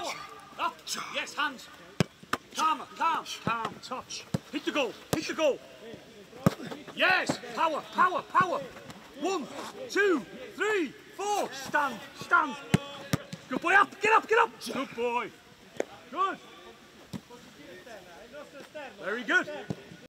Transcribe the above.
power. Up. Yes, hands. Calm, touch. Hit the goal, hit the goal. Yes, power. 1, 2, 3, 4. Stand. Good boy, up, get up. Good boy. Good. Very good.